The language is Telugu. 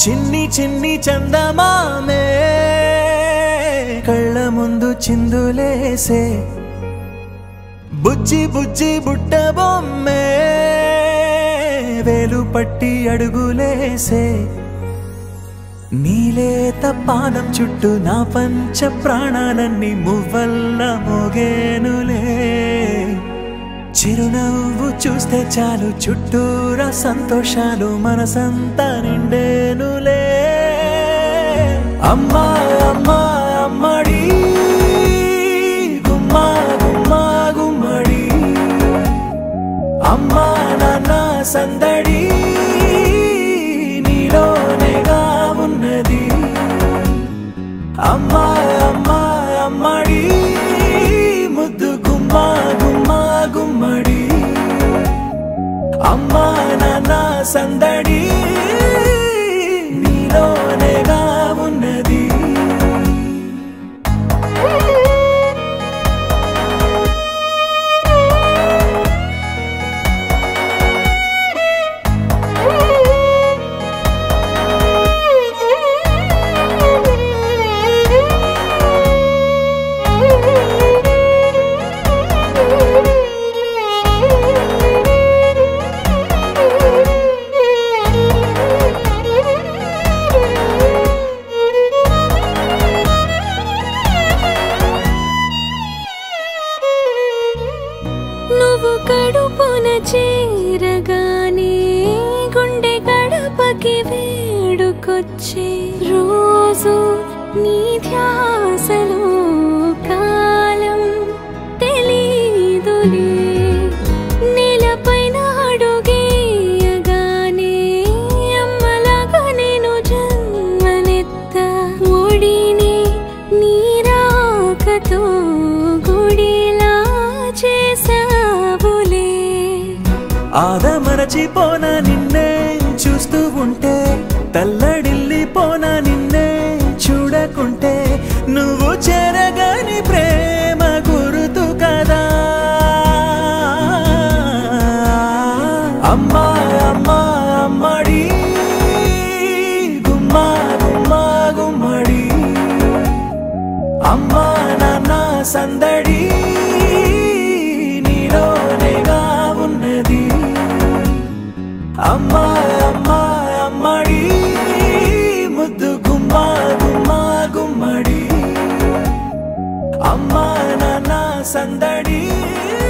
చిన్ని చిన్ని చందమామే కళ్ళ ముందు చిందులేసే బుజ్జి బుజ్జి బుట్ట బొమ్మే వేలు పట్టి అడుగులేసే నీలేత పానం చుట్టూ నా పంచ ప్రాణాలన్నీ మువ్వల్ల మోగేనులే చిరునవ్వు చూస్తే చాలు చుట్టూరా సంతోషాలు మనసంతా నిండేనులే అమ్మా అమ్మా అమ్మడి గుమ్మా గుమ్మా గుమ్మడి అమ్మా నాన్న సందడి నీలోనేగా ఉన్నది అమ్మా అమ్మా అమ్మడి ముద్దు గుమ్మా గుమ్మా గుమ్మడి అమ్మా నాన్న సందడి నీలోనేగా ఉన్నది కడుపున చేరగానే గుండె గడపకి వేడుకొచ్చే రోజు నీ ధ్యాసలో కాలం తెలీదులే నేలపైన అడుగేయగానే అమ్మలాగా నేను జన్మనెత్త ఒడిని నీ రాకతో గుడిలా చేసా ఆదమరచిపోనా నిన్నే చూస్తూ ఉంటే తల్లడిల్లిపోనా నిన్నే చూడకుంటే నువ్వు చెరగని ప్రేమ గురుతు కదా అమ్మా అమ్మా అమ్మడి గుమ్మా గుమ్మా గుమ్మడి అమ్మా నాన్న సందడి నీలోనేగా ఉన్నది అమ్మా అమ్మా అమ్మడి ముద్దు గుమ్మా గుమ్మా గుమ్మడి అమ్మా నాన్న సందడి